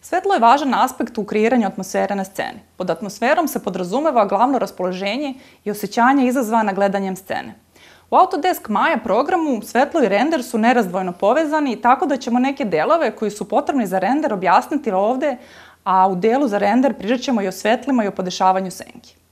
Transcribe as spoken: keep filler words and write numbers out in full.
Svetlo je važan aspekt u kreiranju atmosfere na sceni. Pod atmosferom se podrazumeva glavno raspoloženje i osjećanja izazvana gledanjem scene. U Autodesk Maya programu svetlo i render su nerazdvojno povezani, tako da ćemo neke delove koji su potrebni za render objasniti ovde, a u delu za render pričat ćemo i o svetlima i o podešavanju senki.